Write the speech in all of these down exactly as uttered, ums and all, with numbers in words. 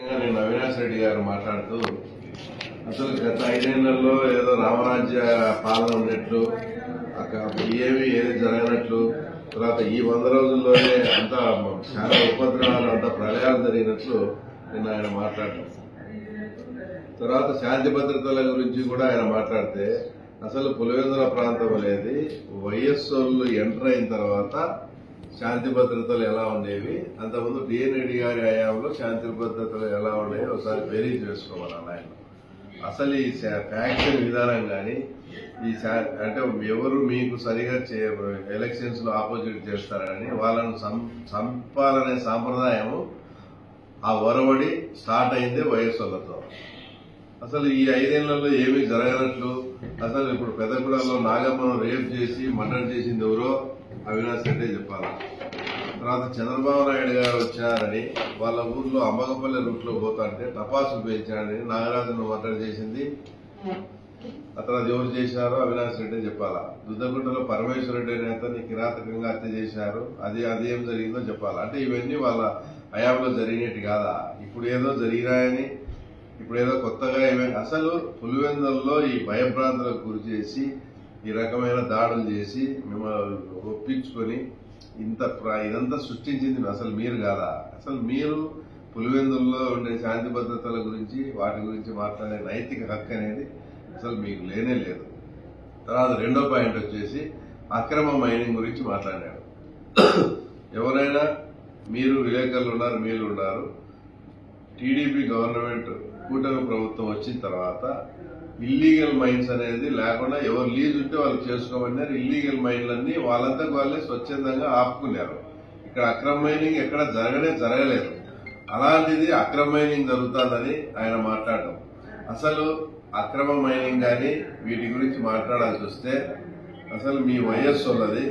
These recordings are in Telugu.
నేను అవినాష్ రెడ్డి గారు మాట్లాడుతూ అసలు గత ఐదేళ్లలో ఏదో రామరాజ్య పాలన ఉన్నట్లు ఏమి ఏది జరగనట్లు తర్వాత ఈ వంద రోజుల్లోనే అంతా చాలా ఉపద్రవాలు అంతా ప్రళయాలు జరిగినట్లు నిన్న ఆయన మాట్లాడారు. తర్వాత శాంతి భద్రతల గురించి కూడా ఆయన మాట్లాడితే అసలు పులివెందుల ప్రాంతం అనేది వైఎస్ఆర్లు ఎంటర్ అయిన తర్వాత శాంతి భద్రతలు ఎలా ఉండేవి, అంతకుముందు డిఎన్ రెడ్డి గారి హయాంలో శాంతి భద్రతలు ఎలా ఉండేవి ఒకసారి బేరీజ్ చేసుకోవాలి ఆయన. అసలు ఈ ఫ్యాక్షన్ విధానం కానీ ఈ అంటే ఎవరు మీకు సరిగా ఎలక్షన్స్ లో ఆపోజిట్ చేస్తారని వాళ్ళను చంపాలనే సాంప్రదాయము ఆ ఒరవడి స్టార్ట్ అయిందే వైఎస్ఆర్లతో. అసలు ఈ ఐదేళ్లలో ఏమీ జరగనట్లు అసలు ఇప్పుడు పెద్దగూడలో నాగమ్మను రేప్ చేసి మర్డర్ చేసింది ఎవరో అవినాష్ రెడ్డి చెప్పాలి. తర్వాత చంద్రబాబు నాయుడు గారు వచ్చారని వాళ్ళ ఊర్లో అంబకపల్లి రూట్ లో పోతాంటే టపాసులు పేల్చాడని నాగరాజును మర్డర్ చేసింది ఆ తర్వాత ఎవరు చేశారో అవినాష్ రెడ్డి చెప్పాలా. దుద్దగుంటలో పరమేశ్వర రెడ్డి అనే అతన్ని కిరాతకంగా హత్య చేశారు, అది అది ఏం జరిగిందో చెప్పాలా. అంటే ఇవన్నీ వాళ్ళ హయాంలో జరిగినట్టు కాదా, ఇప్పుడు ఏదో జరిగినాయని ఇప్పుడు ఏదో కొత్తగా ఏమైనా. అసలు పులివెందుల్లో ఈ భయభ్రాంతులకు గురి చేసి ఈ రకమైన దాడులు చేసి మిమ్మల్ని ఒప్పించుకొని ఇంత ఇదంతా సృష్టించింది అసలు మీరు కాదా. అసలు మీరు పులివెందుల్లో ఉండే శాంతి భద్రతల గురించి వాటి గురించి మాట్లాడే నైతిక హక్కు అనేది అసలు మీకు లేనే లేదు. తర్వాత రెండో పాయింట్ వచ్చేసి అక్రమ మైనింగ్ గురించి మాట్లాడాడు. ఎవరైనా మీరు విలేకరులు ఉన్నారు, మీరు ఉన్నారు, టీడీపీ గవర్నమెంట్ కూటమి ప్రభుత్వం వచ్చిన తర్వాత ఇల్లీగల్ మైన్స్ అనేది లేకుండా ఎవరు లీజ్ ఉంటే వాళ్ళు చేసుకోమన్నారు. ఇల్లీగల్ మైన్లన్నీ వాళ్ళంతా వాళ్ళే స్వచ్ఛందంగా ఆపుకున్నారు. ఇక్కడ అక్రమ మైనింగ్ ఎక్కడ జరగనే జరగలేదు. అలాంటిది అక్రమ మైనింగ్ జరుగుతుందని ఆయన మాట్లాడడం. అసలు అక్రమ మైనింగ్ కానీ వీటి గురించి మాట్లాడాల్సి వస్తే అసలు మీ వయస్సున్నది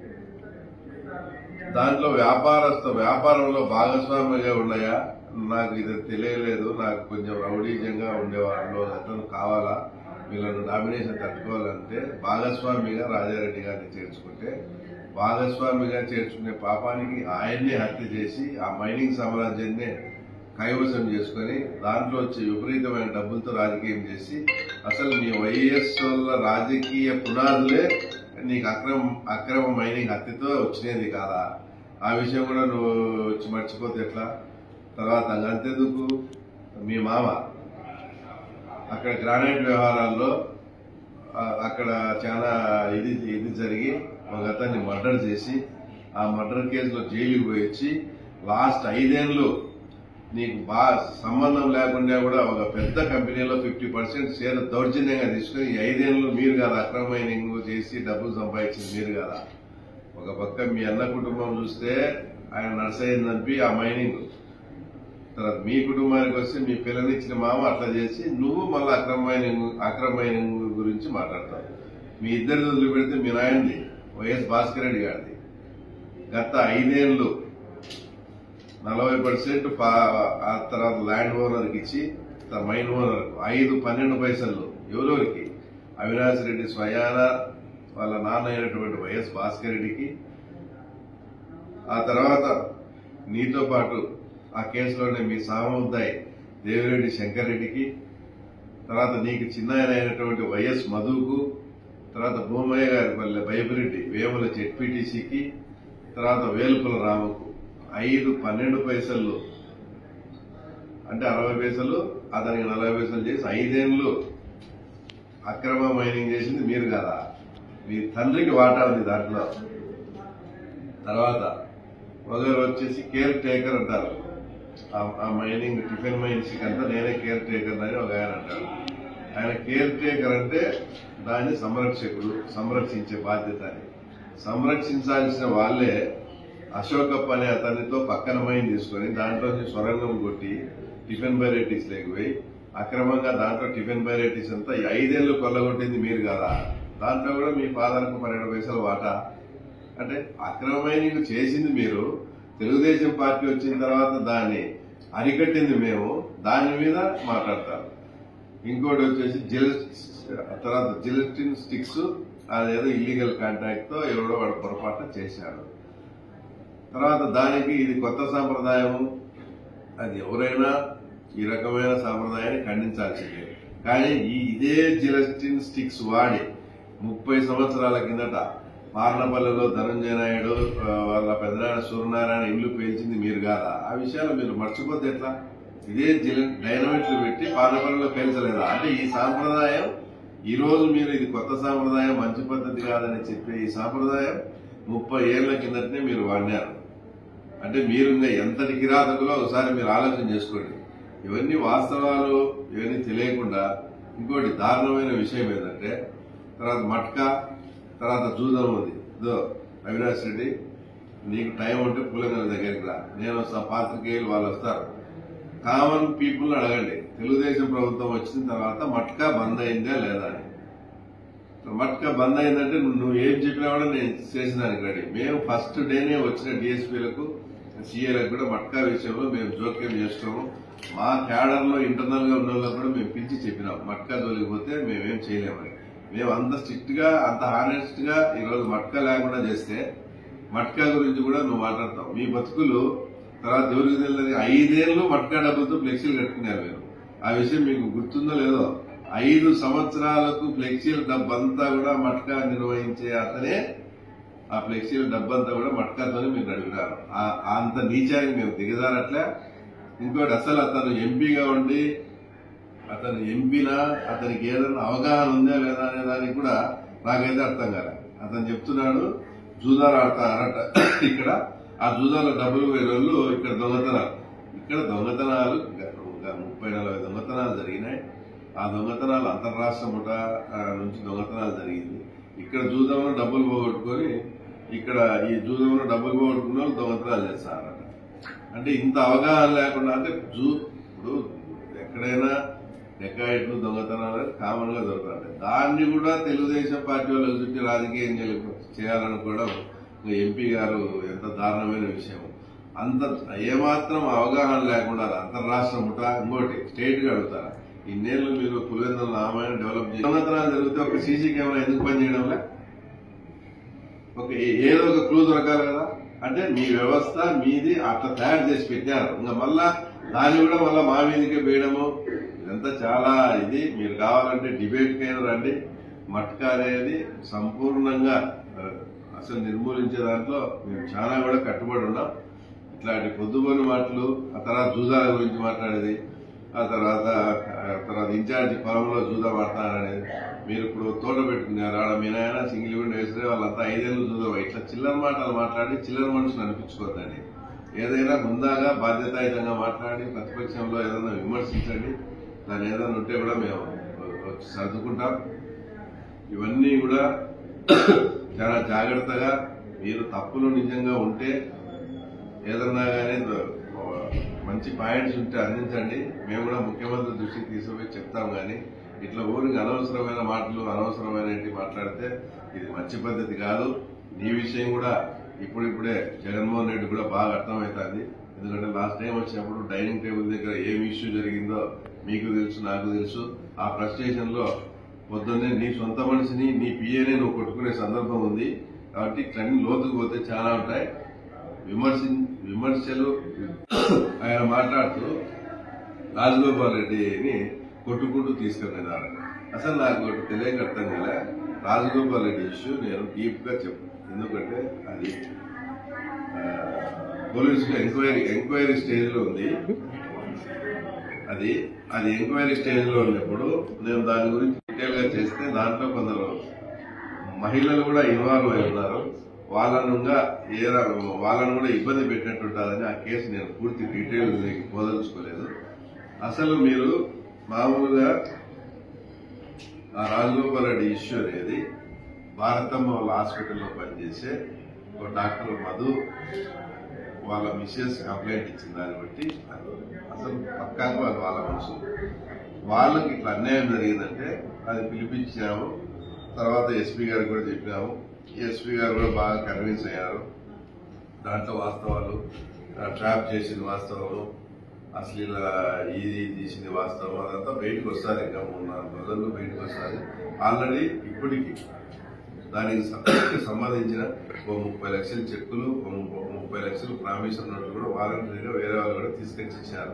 దాంట్లో వ్యాపారస్తు వ్యాపారంలో భాగస్వామిగా ఉన్నాయా నాకు ఇది తెలియలేదు. నాకు కొంచెం రౌడీజంగా ఉండేవాళ్ళు అతను కావాలా, వీళ్ళను నామినేషన్ తట్టుకోవాలంటే భాగస్వామిగా రాజారెడ్డి గారిని చేర్చుకుంటే భాగస్వామిగా చేర్చుకునే పాపానికి ఆయన్నే హత్య చేసి ఆ మైనింగ్ సామ్రాజ్యాన్ని కైవసం చేసుకుని దాంట్లో వచ్చే విపరీతమైన డబ్బులతో రాజకీయం చేసి అసలు మీ వైఎస్ఆర్ల రాజకీయ పునాదులే నీకు అక్రమ అక్రమ మైనింగ్ హత్యతో వచ్చినది కాదా. ఆ విషయం కూడా నువ్వు వచ్చి మర్చిపోతే ఎట్లా. తర్వాత అంతెందుకు మీ మామ అక్కడ గ్రానైట్ వ్యవహారాల్లో అక్కడ చాలా ఇది ఇది జరిగి ఒక అతన్ని మర్డర్ చేసి ఆ మర్డర్ కేసులో జైలుకి పోయి వచ్చి లాస్ట్ ఐదేళ్లు నీకు బాగా సంబంధం లేకుండా కూడా ఒక పెద్ద కంపెనీలో ఫిఫ్టీ పర్సెంట్ షేర్ దౌర్జన్యంగా తీసుకుని ఈ ఐదేళ్లు మీరు కదా అక్రమ మైనింగ్ చేసి డబ్బులు సంపాదించింది మీరు కదా. ఒక పక్క మీ అన్న కుటుంబం చూస్తే ఆయన నర్సయిందని ఆ మైనింగ్, తర్వాత మీ కుటుంబానికి వస్తే మీ పిల్లనిచ్చిన మామ అట్లా చేసి నువ్వు మళ్ళీ అక్రమ మైనింగ్ అక్రమ మైనింగ్ గురించి మాట్లాడతావు. మీ ఇద్దరు వదిలి పెడితే మీ నాయనది వైఎస్ భాస్కర్ రెడ్డి గారిది గత ఐదేళ్లు నలభై పర్సెంట్ ఆ తర్వాత ల్యాండ్ ఓనర్కి ఇచ్చి మైన్ ఓనర్ ఐదు పన్నెండు పైసలు ఎవరెవరికి అవినాష్ రెడ్డి స్వయాన వాళ్ళ నాన్న అయినటువంటి వైఎస్ భాస్కర్ రెడ్డికి, ఆ తర్వాత నీతో పాటు ఆ కేసులోనే మీ సాముద్దాయి దేవిరెడ్డి శంకర్ రెడ్డికి, తర్వాత నీకు చిన్న అయినటువంటి వైఎస్ మధుకు, తర్వాత భూమయ్య గారి పల్లె బైబిరెడ్డి వేముల జెడ్పీటీసీకి, తర్వాత వేలుపుల రాముకు ఐదు పన్నెండు పైసలు అంటే అరవై పైసలు అతనికి నలభై పైసలు చేసి ఐదేళ్లు అక్రమ మైనింగ్ చేసింది మీరు కదా. మీ తండ్రికి వాటా ఉంది దాంట్లో. తర్వాత ఒకరు వచ్చేసి కేర్ టేకర్ అంటారు ఆ మైనింగ్ టిఫిన్ మైన్స్ అంతా నేనే కేర్ టేకర్ అని ఒక ఆయన అంటారు. ఆయన కేర్ టేకర్ అంటే దాన్ని సంరక్షకుడు, సంరక్షించే బాధ్యత అని. సంరక్షించాల్సిన వాళ్లే అశోకప్ప అనే అతనితో పక్కన మైన్ తీసుకుని దాంట్లో సొరంగం కొట్టి టిఫిన్ వెరైటీస్ లేకపోయి అక్రమంగా దాంట్లో టిఫిన్ వెరైటీస్ అంతా ఐదేళ్లు కొల్లగొట్టింది మీరు కదా. దాంట్లో కూడా మీ ఫాదర్కు పన్నెండు పైసలు వాటా. అంటే అక్రమ మైనింగ్ చేసింది మీరు, తెలుగుదేశం పార్టీ వచ్చిన తర్వాత దాన్ని అరికట్టింది మేము, దాని మీద మాట్లాడతారు. ఇంకోటి వచ్చేసి జిల్ తర్వాత జిలెటిన్ స్టిక్స్ అదేదో ఇల్లీగల్ కాంట్రాక్ట్ తో ఎవడో వాడు పొరపాటు చేశాడు. తర్వాత దానికి ఇది కొత్త సాంప్రదాయము, అది ఎవరైనా ఈ రకమైన సాంప్రదాయాన్ని ఖండించాల్సిందే. కానీ ఈ ఇదే జిలస్టిన్ స్టిక్స్ వాడి ముప్పై సంవత్సరాల కిందట పార్నపల్లిలో ధనంజయ నాయుడు వాళ్ళ పెద్దనాయన సూర్యనారాయణ ఇల్లు పేల్చింది మీరు కాదా? ఆ విషయాలు మీరు మర్చిపోతే ఎట్లా? ఇదే జిల డైనమైట్లు పెట్టి పార్నపల్లిలో పేల్చలేదా? అంటే ఈ సాంప్రదాయం ఈ రోజు మీరు ఇది కొత్త సాంప్రదాయం, మంచి పద్ధతి కాదని చెప్పే ఈ సాంప్రదాయం ముప్పై ఏళ్ల కిందటనే మీరు వాడినారు. అంటే మీరు ఇంకా ఎంతటి కిరాతకులో ఒకసారి మీరు ఆలోచన చేసుకోండి. ఇవన్నీ వాస్తవాలు, ఇవన్నీ తెలియకుండా ఇంకోటి దారుణమైన విషయం ఏంటంటే, తర్వాత మట్కా, తర్వాత జూదం ఉంది. ఇదో అవినాష్ రెడ్డి, నీకు టైం ఉంటే పులంగల దగ్గరికి రా, నేను వస్తా, పాత్రికేయులు వాళ్ళు వస్తారు. కామన్ పీపుల్ అడగండి, తెలుగుదేశం ప్రభుత్వం వచ్చిన తర్వాత మట్కా బంద్ అయిందా లేదా అని. మట్కా బంద్ అయిందంటే నువ్వు ఏం చెప్పినా కూడా నేను చేసినానికి రెడీ. మేము ఫస్ట్ డేనే వచ్చిన డిఎస్పీలకు, సీఏలకు కూడా మట్కా విషయంలో మేము జోక్యం చేస్తాము. మా క్యాడర్ లో ఇంటర్నల్ గా ఉన్న వాళ్ళకు కూడా మేము పిలిచి చెప్పినాం, మట్కా తొలగిపోతే మేమేం చేయలేమని. మేము అంత స్ట్రిక్ట్ గా, అంత హానెస్ట్ గా ఈరోజు మట్కా లేకుండా చేస్తే మట్కా గురించి కూడా నువ్వు మాట్లాడతావు. మీ బతుకులు తర్వాత ఎవరికి తెలియదు. ఐదేళ్లు మట్కా డబ్బులతో ఫ్లెక్సీలు కట్టుకున్నారు మీరు. ఆ విషయం మీకు గుర్తుందో లేదో? ఐదు సంవత్సరాలకు ఫ్లెక్సీల డబ్బంతా కూడా మట్కా నిర్వహించే అతనే ఆ ఫ్లెక్సీల డబ్బంతా కూడా మట్కాతోనే మీరు అడిగినారు. అంత నీచానికి మేము దిగజారట్లే. ఇంకోటి, అసలు అతను ఎంపీగా ఉండి అతను ఎంపీనా, అతనికి ఏదైనా అవగాహన ఉందా లేదా అనే దానికి కూడా నాకైతే అర్థం కాలే. అతను చెప్తున్నాడు జూదాలు ఆడతారట ఇక్కడ, ఆ జూదాల డబ్బులు వేలు ఇక్కడ దొంగతనాలు. ఇక్కడ దొంగతనాలు ముప్పై నలభై దొంగతనాలు జరిగినాయి. ఆ దొంగతనాలు అంతర్రాష్ట్ర ముఠ నుంచి దొంగతనాలు జరిగింది. ఇక్కడ జూదంలో డబ్బులు పోగొట్టుకొని, ఇక్కడ ఈ జూదంలో డబ్బులు పోగొట్టుకున్న వాళ్ళు దొంగతనాలు చేస్తారట. అంటే ఇంత అవగాహన లేకుండా, అంటే జూ ఇప్పుడు ఎక్కడైనా డెకాయిట్లు, దొంగతనాలు కామన్ గా దొరుకుతాయి. దాన్ని కూడా తెలుగుదేశం పార్టీ వాళ్ళకి చుట్టి రాజకీయం చేయాలనుకోవడం ఎంపీ గారు ఎంత దారుణమైన విషయం. అంత ఏమాత్రం అవగాహన లేకుండా అంతర్రాష్ట్ర ముఠ, ఇంకోటి స్టేట్ గా అడుగుతారా? ఇన్నేళ్లు మీరు పులివెందుల నామాయణ డెవలప్ చేసి దొంగతనాలు జరిగితే ఒక సీసీ కెమెరా ఎందుకు పనిచేయడంలే? ఒక ఏదో ఒక క్లూ దొరకాలి కదా. అంటే మీ వ్యవస్థ మీది అట్లా తయారు చేసి పెట్టారు. ఇంకా మళ్ళా దాన్ని కూడా మళ్ళా మా మీదకే వేయడము, ఇదంతా చాలా ఇది. మీరు కావాలంటే డిబేట్ కైనా రండి. మట్కా అనేది సంపూర్ణంగా అసలు నిర్మూలించే దాంట్లో మేము చాలా కూడా కట్టుబడి ఉన్నాం. ఇట్లాంటి పొద్దుపోని మాటలు, ఆ తర్వాత జూదాల గురించి మాట్లాడేది, ఆ తర్వాత తర్వాత ఇన్ఛార్జి పొలంలో జూదా మాట్లాడనేది. మీరు ఇప్పుడు తోట పెట్టుకున్నారు, ఆడ మీ నాయన సింగిల్ విండో వేస్తే వాళ్ళంతా ఐదేళ్లు జూదా, ఇట్లా చిల్లర మాటలు మాట్లాడి చిల్లర మనుషులు అనిపించుకోద్దండి. ఏదైనా ముందాగా బాధ్యతాయుతంగా మాట్లాడి ప్రతిపక్షంలో ఏదైనా విమర్శించండి. దాని ఏదైనా ఉంటే కూడా మేము వచ్చి సర్దుకుంటాం. ఇవన్నీ కూడా చాలా జాగ్రత్తగా, మీరు తప్పులు నిజంగా ఉంటే ఏదన్నా కానీ మంచి పాయింట్స్ ఉంటే అందించండి. మేము కూడా ముఖ్యమంత్రి దృష్టికి తీసుకుపోయి చెప్తాం. కానీ ఇట్లా ఊరికి అనవసరమైన మాటలు, అనవసరమైన మాట్లాడితే ఇది మంచి పద్ధతి కాదు. నీ విషయం కూడా ఇప్పుడిప్పుడే జగన్మోహన్ రెడ్డి కూడా బాగా అర్థమవుతుంది. ఎందుకంటే లాస్ట్ టైం వచ్చినప్పుడు డైనింగ్ టేబుల్ దగ్గర ఏం ఇష్యూ జరిగిందో మీకు తెలుసు, నాకు తెలుసు. ఆ ఫ్రస్ట్రేషన్ లో పొద్దున్నే నీ సొంత మనిషిని, నీ పిఏనే నువ్వు కొట్టుకునే సందర్భం ఉంది. కాబట్టి ఇట్లన్నీ లోతుకు పోతే చాలా ఉంటాయి. విమర్శ విమర్శలు ఆయన మాట్లాడుతూ రాజగోపాల్ రెడ్డిని కొట్టుకుంటూ తీసుకెళ్ళినారు. అసలు నాకు ఒకటి తెలియక అర్థం కదా, రాజగోపాల్ రెడ్డి ఇష్యూ నేను డీప్ గా చెప్పాను. ఎందుకంటే అది పోలీసులు ఎంక్వైరీ ఎంక్వైరీ స్టేజ్ లో ఉంది. అది అది ఎంక్వైరీ స్టేజ్ లో ఉన్నప్పుడు నేను దాని గురించి డీటెయిల్ గా చేస్తే దాంట్లో కొందరు మహిళలు కూడా ఇన్వాల్వ్ అయి ఉన్నారు. వాళ్ళను ఏ వాళ్ళను కూడా ఇబ్బంది పెట్టినట్టుంటుందని ఆ కేసు నేను పూర్తి డీటెయిల్ పోదలుచుకోలేదు. అసలు మీరు మామూలుగా ఆ రాజగోపాల్ రెడ్డి ఇష్యూ అనేది భారతమ్మ వాళ్ళ హాస్పిటల్లో పనిచేసే ఒక డాక్టర్ మధు వాళ్ళ మిస్సెస్ కంప్లైంట్ ఇచ్చిన దాన్ని బట్టి అసలు పక్కాగా వాళ్ళు వాళ్ళ మనుషులు, వాళ్ళకి ఇట్లా అన్యాయం జరిగిందంటే అది పిలిపించాము. తర్వాత ఎస్పీ గారికి కూడా చెప్పినాము. ఎస్పీ గారు కూడా బాగా కన్విన్స్ అయ్యారు. దాంట్లో వాస్తవాలు, ట్రాప్ చేసింది వాస్తవాలు, అసలు ఇలా ఇది తీసింది వాస్తవం, అదంతా బయటకు వస్తారు. ఇంకా మూడు నాలుగు రోజుల్లో బయటకు వస్తారు. ఆల్రెడీ ఇప్పటికి దానికి సంబంధించిన ఓ ముప్పై లక్షల చెక్కులు, ముప్పై లక్షలు ప్రామిషన్ నోట్లు కూడా వాలంటరీగా వేరే వాళ్ళు కూడా తీసుకొచ్చి ఇచ్చారు.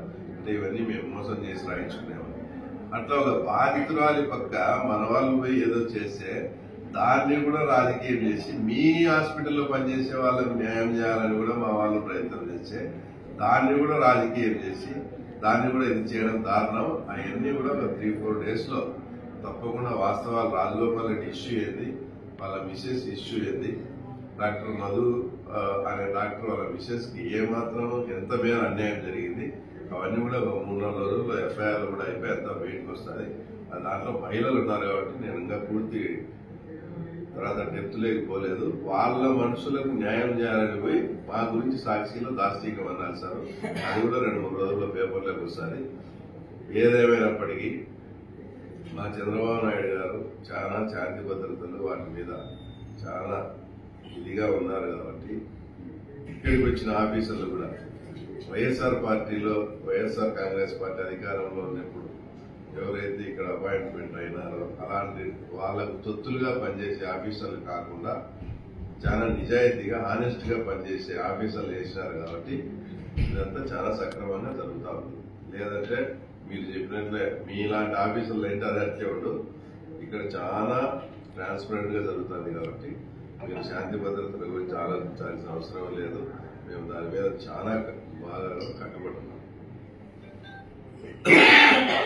అంటే ఇవన్నీ మేము మోసం చేసి రాయించుకునేవాళ్ళం. అట్లా ఒక బాధితురాలి పక్క మన వాళ్ళు పోయి ఏదో చేస్తే దాన్ని కూడా రాజకీయం చేసి మీ హాస్పిటల్లో పనిచేసే వాళ్ళకి న్యాయం చేయాలని కూడా మా వాళ్ళు ప్రయత్నం చేస్తే దాన్ని కూడా రాజకీయం చేసి దాన్ని కూడా ఇది చేయడం దారుణం. అవన్నీ కూడా ఒక త్రీ ఫోర్ డేస్ లో తప్పకుండా వాస్తవాలు రాజగోపాల్ రెడ్డి ఇష్యూ ఏంది, వాళ్ళ మిసెస్ ఇష్యూ ఏంది, డాక్టర్ మధు అనే డాక్టర్ వాళ్ళ మిసెస్ కి ఏమాత్రం ఎంత మేర అన్యాయం జరిగింది అవన్నీ కూడా ఒక మూడు నాలుగు రోజుల్లో ఎఫ్ఐఆర్ కూడా అయిపోయి అంతా బయటకు వస్తుంది. దాంట్లో మహిళలు ఉన్నారు కాబట్టి నేను ఇంకా పూర్తి తర్వాత డెప్త్ లేకపోలేదు. వాళ్ళ మనుషులకు న్యాయం చేయాలని పోయి మా గురించి సాక్షిలో దాస్తికం అన్నారు సార్. అది కూడా రెండు మూడు రోజుల్లో పేపర్లోకి వస్తుంది. ఏదేమైనప్పటికీ మా చంద్రబాబు నాయుడు గారు చాలా శాంతి భద్రతలు వాటి మీద చాలా ఇదిగా ఉన్నారు కాబట్టి ఇక్కడికి వచ్చిన ఆఫీసర్లు కూడా వైఎస్ఆర్ పార్టీలో వైఎస్ఆర్ కాంగ్రెస్ పార్టీ అధికారంలో ఉన్నప్పుడు ఎవరైతే ఇక్కడ అపాయింట్మెంట్ అయినారో అలాంటి వాళ్ళకు తొత్తులుగా పనిచేసే ఆఫీసర్లు కాకుండా చాలా నిజాయితీగా ఆనెస్ట్ గా పనిచేసే ఆఫీసర్లు వేసినారు కాబట్టి ఇదంతా చాలా సక్రమంగా జరుగుతూ ఉంది. లేదంటే మీరు చెప్పినట్లే మీలాంటి ఆఫీసర్లు అయితే అది అట్లే ఉండదు. ఇక్కడ చాలా ట్రాన్స్పరెంట్ గా జరుగుతుంది కాబట్టి మీరు శాంతి భద్రతల గురించి ఆలోచించాల్సిన అవసరం లేదు. మేము దాని మీద చాలా బాగా కట్టుబడుతున్నాం.